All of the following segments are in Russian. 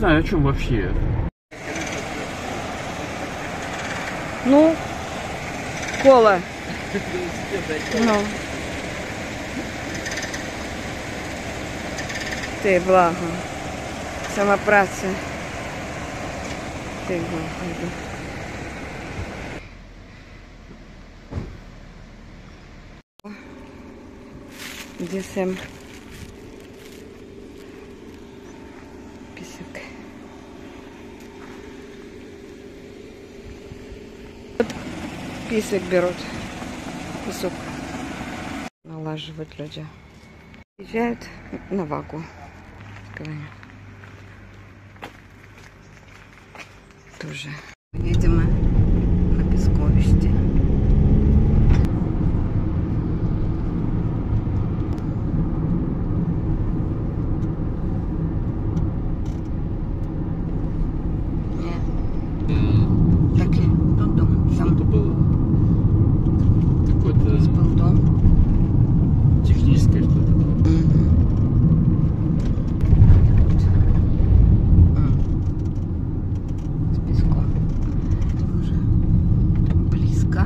знаю, о чем вообще. Ну, кола. Ну. Ти благо. Сама праця. Ти благо. Где сам писок. Писок берут. Песок. Налаживают люди. Приезжают на вагу. Тоже. Видимо, на песковище. Так и тот дом. Там Что-то было. Какой-то был дом. техническое что-то. С песком. Уже близко.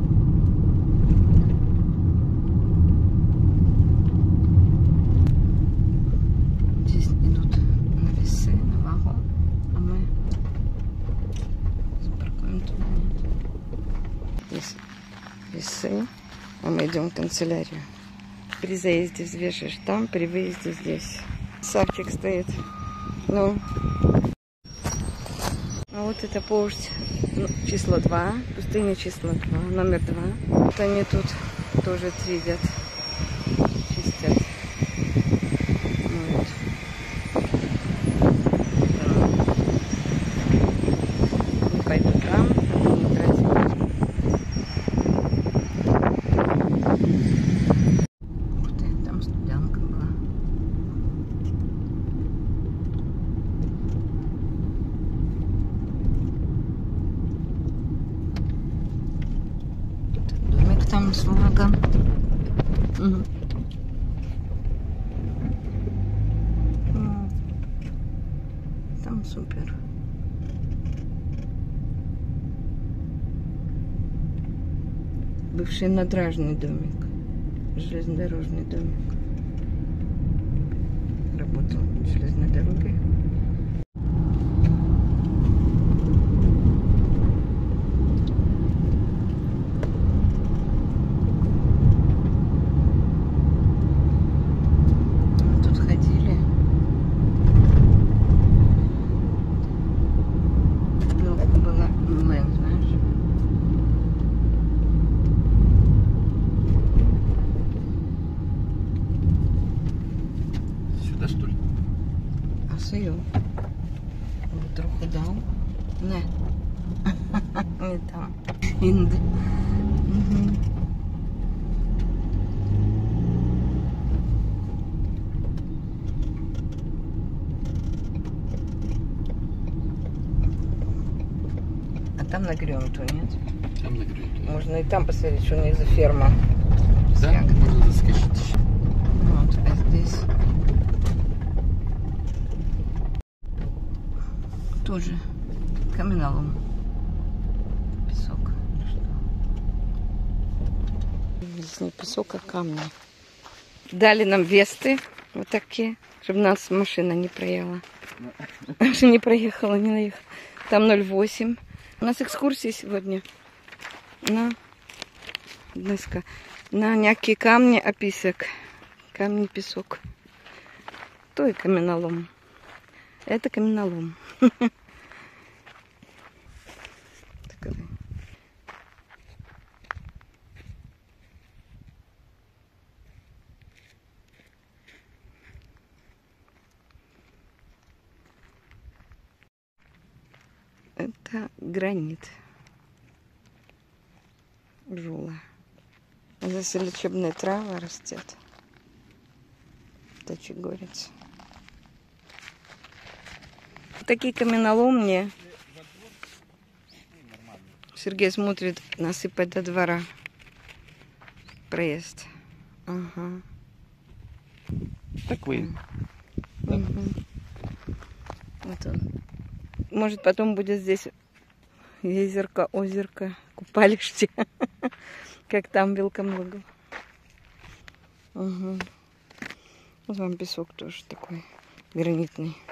Здесь идут на весы, на вагу, а мы запаркуем туда. Здесь весы, а мы идем в канцелярию. При заезде взвешиваешь там, при выезде здесь. Савчик стоит. Ну, а вот это пусть число 2, пустыня число 2, номер 2. Вот они тут тоже видят, чистят. Вот. Не пойду там, не тратить. Ух ты, там студентка была. Домик там с флагом. Угу. Там супер. Бывший надражный домик. Железнодорожный домик. Работал на железной дороге. Мы тут ходили. Была мэн, знаешь. Сюда, что ли? А свою. Вот трохи дал. Не. Не там. Інди. Угу. А там на Грюнту, нет? Там на Грюнту. Можно и там посмотреть, что у них за ферма. Да, можно заскочить. Вот, а здесь тоже каменолом. Песок. Здесь не песок, а камни. Дали нам весты вот такие, чтобы нас машина не проехала. Не проехала, не наехала. Там 0,8. У нас экскурсия сегодня на някакие камни, а песок. Камни, песок. То и каменолом. Это каменолом. Таковы. Это гранит. Жула. Здесь лечебная трава растет. Это чегорец. Такие каменоломни. Сергей смотрит, насыпать до двора. Проезд. Ага. Так вы. Угу. Вот он. Может, потом будет здесь езерко, озерко, купалище, как там в Велком Лугу. Угу. Вот вам песок тоже такой гранитный.